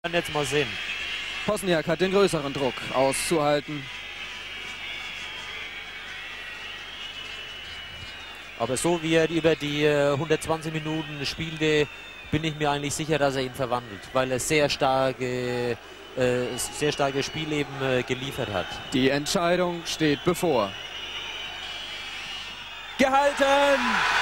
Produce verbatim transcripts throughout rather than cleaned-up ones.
Jetzt mal sehen. Pozniak hat den größeren Druck auszuhalten. Aber so wie er über die äh, hundertzwanzig Minuten spielte, bin ich mir eigentlich sicher, dass er ihn verwandelt, weil er sehr starke, äh, sehr starkes Spiel eben äh, geliefert hat. Die Entscheidung steht bevor. Gehalten!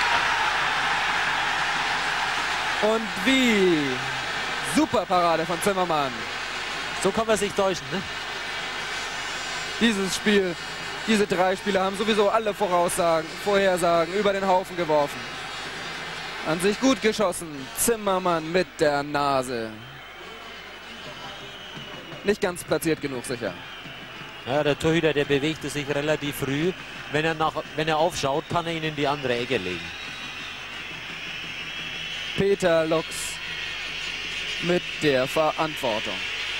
Und wie? Super Parade von Zimmermann. So kann man sich täuschen, ne? Dieses Spiel, diese drei Spieler haben sowieso alle Voraussagen, Vorhersagen über den Haufen geworfen. An sich gut geschossen. Zimmermann mit der Nase. Nicht ganz platziert genug, sicher. Ja, der Torhüter, der bewegte sich relativ früh. Wenn er, nach, wenn er aufschaut, kann er ihn in die andere Ecke legen. Peter Lux mit der Verantwortung.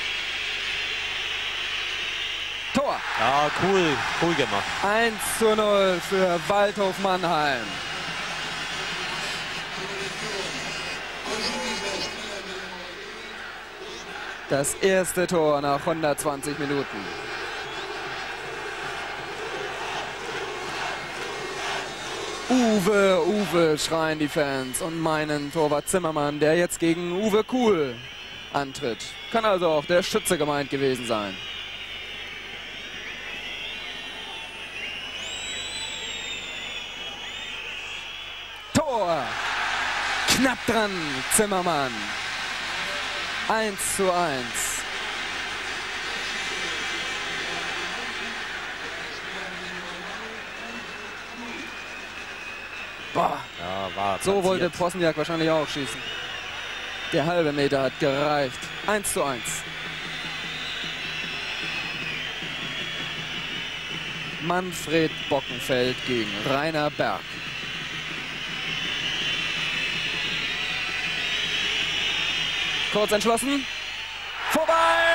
Tor! Ja, cool, cool gemacht. eins zu null für Waldhof Mannheim. Das erste Tor nach hundertzwanzig Minuten. Uwe, Uwe, schreien die Fans und meinen Torwart Zimmermann, der jetzt gegen Uwe Kuhl antritt. Kann also auch der Schütze gemeint gewesen sein. Tor! Knapp dran, Zimmermann. eins zu eins. Boah. Ja, war So wollte platziert. Pozniak wahrscheinlich auch schießen. Der halbe Meter hat gereicht. eins zu eins. Manfred Bockenfeld gegen Rainer Berg. Kurz entschlossen. Vorbei!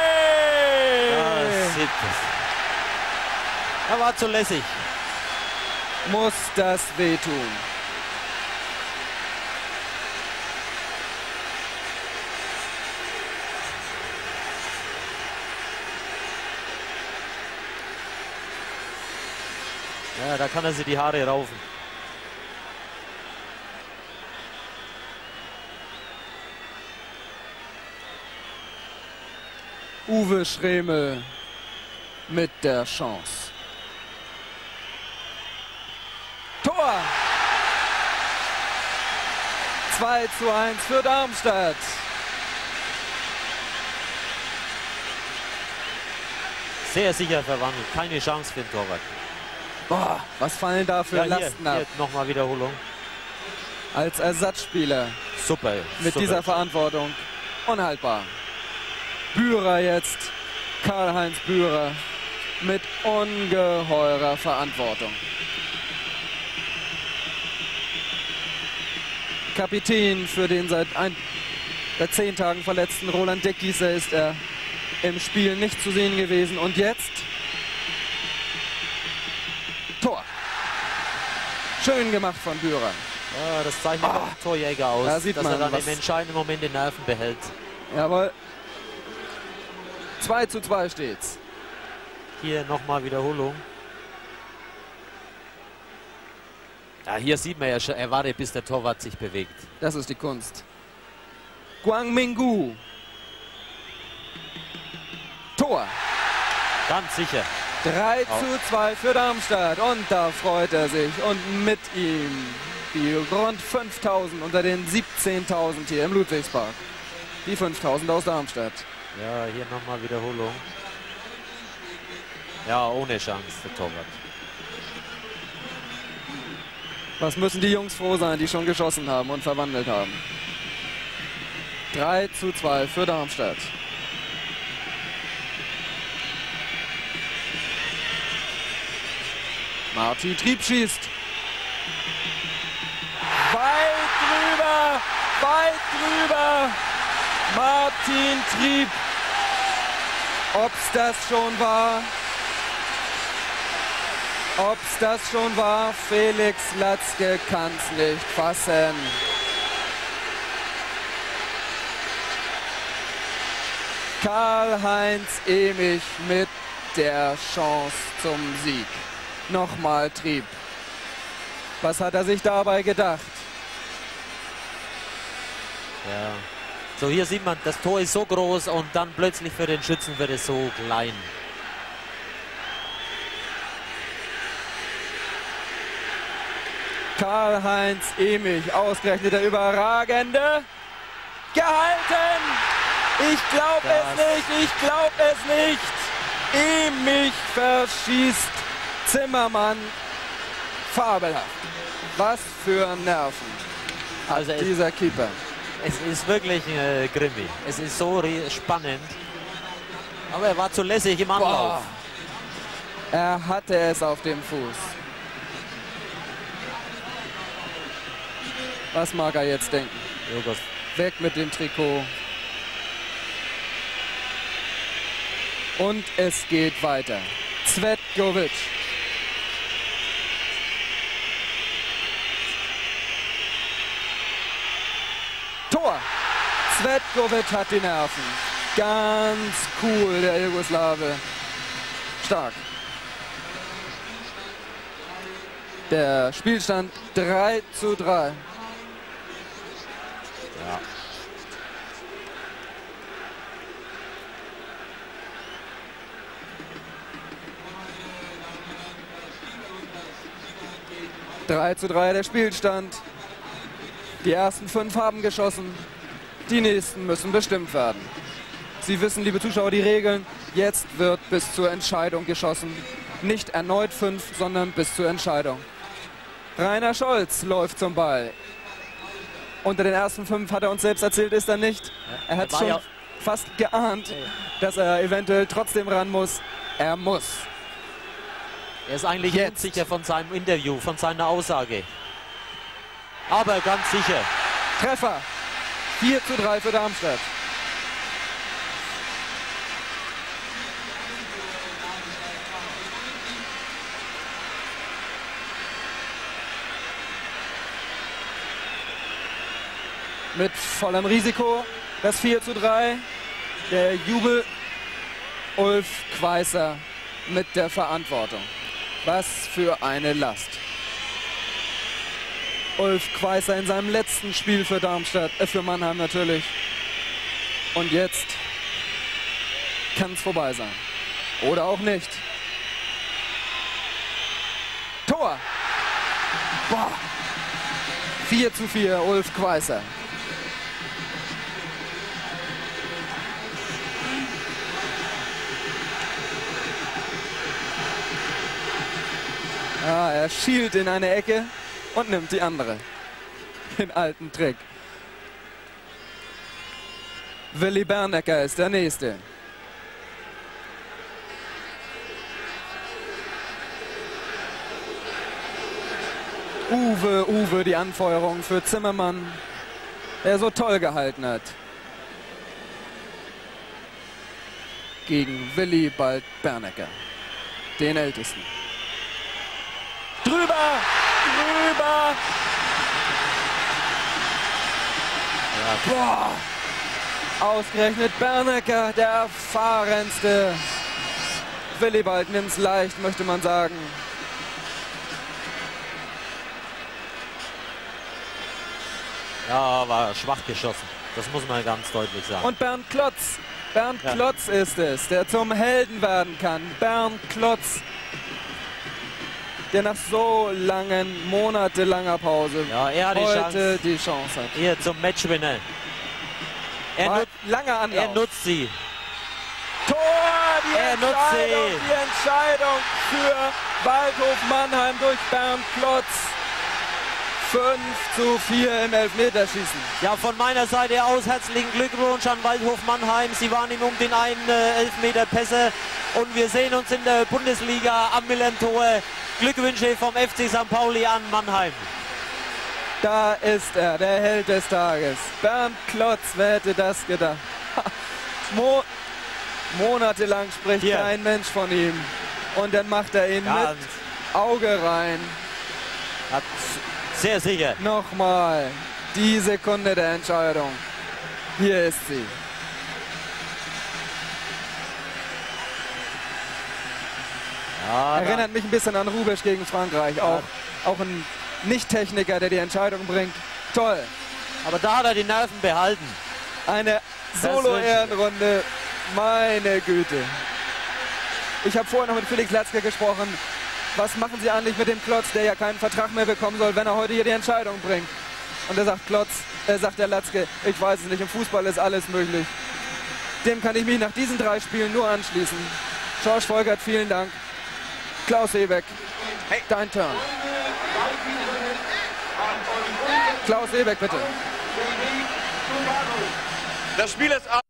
Ja, sieht das. Er war zu lässig. Muss das wehtun. Ja, da kann er sich die Haare raufen. Uwe Schremel mit der Chance. Tor! zwei zu eins für Darmstadt. Sehr sicher verwandelt. Keine Chance für den Torwart. Boah, was fallen da für Ja, Lasten hier, ab? hier nochmal Wiederholung. Als Ersatzspieler Super. mit super. dieser Verantwortung. Unhaltbar. Bührer jetzt. Karl-Heinz Bührer mit ungeheurer Verantwortung. Kapitän für den seit, ein, seit zehn Tagen verletzten Roland Deckgießer ist er im Spiel nicht zu sehen gewesen. Und jetzt Tor. Schön gemacht von Bührer. Ja, das zeichnet Ah, auch Torjäger aus, da sieht dass man, er dann was- im entscheidenden Moment die Nerven behält. Jawohl. zwei zu zwei steht's. Hier nochmal Wiederholung. Ja, hier sieht man ja schon, er wartet, bis der Torwart sich bewegt. Das ist die Kunst. Guangmingu. Tor. Ganz sicher. drei Auch. zu zwei für Darmstadt. Und da freut er sich. Und mit ihm die rund fünftausend unter den siebzehntausend hier im Ludwigspark. Die fünftausend aus Darmstadt. Ja, hier nochmal Wiederholung. Ja, ohne Chance, der Torwart. Was müssen die Jungs froh sein, die schon geschossen haben und verwandelt haben. drei zu zwei für Darmstadt. Martin Trieb schießt. Weit drüber, weit drüber. Martin Trieb. Ob's das schon war? Ob's das schon war? Felix Latzke kann's nicht fassen. Karl-Heinz Emich mit der Chance zum Sieg. Nochmal Trieb. Was hat er sich dabei gedacht? Ja. So, hier sieht man, das Tor ist so groß und dann plötzlich für den Schützen wird es so klein. Karl-Heinz Emich, ausgerechnet der überragende. Gehalten! Ich glaube es nicht, ich glaube es nicht. Emich verschießt Zimmermann. Fabelhaft. Was für Nerven hat Also es, dieser Keeper. Es ist wirklich äh, grimmig. Es ist so spannend. Aber er war zu lässig im Anlauf. Boah. Er hatte es auf dem Fuß. Was mag er jetzt denken? Joghurt. Weg mit dem Trikot. Und es geht weiter. Cvetkovic. Tor. Cvetkovic hat die Nerven. Ganz cool, der Jugoslawe. Stark. Der Spielstand drei zu drei. Ja. drei zu drei der Spielstand. Die ersten fünf haben geschossen. Die nächsten müssen bestimmt werden. Sie wissen, liebe Zuschauer, die Regeln. Jetzt wird bis zur Entscheidung geschossen. Nicht erneut fünf, sondern bis zur Entscheidung. Rainer Scholz läuft zum Ball. Unter den ersten fünf, hat er uns selbst erzählt, ist er nicht. Er hat schon ja fast geahnt, dass er eventuell trotzdem ran muss. Er muss. Er ist eigentlich Jetzt. unsicher von seinem Interview, von seiner Aussage. Aber ganz sicher. Treffer. vier zu drei für Darmstadt. Mit vollem Risiko das vier zu drei. Der Jubel. Ulf Quaisser mit der Verantwortung. Was für eine Last. Ulf Quaisser in seinem letzten Spiel für Darmstadt, äh für Mannheim natürlich. Und jetzt kann es vorbei sein. Oder auch nicht. Tor! Boah. vier zu vier, Ulf Quaisser. Ah, er schielt in eine Ecke und nimmt die andere. Den alten Trick. Willi Bernecker ist der Nächste. Uwe, Uwe, die Anfeuerung für Zimmermann, der so toll gehalten hat. Gegen Willi bald Bernecker, den Ältesten. Drüber! Drüber! Ja. Boah! Ausgerechnet Bernecker, der erfahrenste. Willibald nimmt's leicht, möchte man sagen. Ja, war schwach geschossen. Das muss man ganz deutlich sagen. Und Bernd Klotz. Bernd ja. Klotz ist es, der zum Helden werden kann. Bernd Klotz. Der nach so langen, monatelanger Pause ja, er hat die heute Chance. die Chance hat. Hier zum Matchwinner. Er, nut langer Anlauf. er nutzt sie. Tor! Die er Entscheidung, nutzt sie. die Entscheidung für Waldhof Mannheim durch Bernd Klotz. fünf zu vier im Elfmeterschießen. Ja, von meiner Seite aus herzlichen Glückwunsch an Waldhof Mannheim. Sie waren ihm um den einen äh, Elfmeter besser. Und wir sehen uns in der Bundesliga am Millantor. Glückwünsche vom F C Sankt Pauli an Mannheim. Da ist er, der Held des Tages. Bernd Klotz, wer hätte das gedacht? Mo monatelang spricht Hier. kein Mensch von ihm. Und dann macht er ihn Ganz. mit Auge rein. Hat sehr sicher. Nochmal die Sekunde der Entscheidung. Hier ist sie. Ja, erinnert mich ein bisschen an Rubisch gegen Frankreich. Auch, auch ein Nicht-Techniker, der die Entscheidung bringt. Toll. Aber da hat er die Nerven behalten. Eine Solo-Ehrenrunde. Meine Güte. Ich habe vorher noch mit Felix Latzke gesprochen. Was machen Sie eigentlich mit dem Klotz, der ja keinen Vertrag mehr bekommen soll, wenn er heute hier die Entscheidung bringt? Und er sagt Klotz, äh, sagt der Latzke, ich weiß es nicht, im Fußball ist alles möglich. Dem kann ich mich nach diesen drei Spielen nur anschließen. Schorsch Volkert, vielen Dank. Klaus Seebeck, hey, dein Turn. Klaus Seebeck, bitte. Das Spiel ist ab.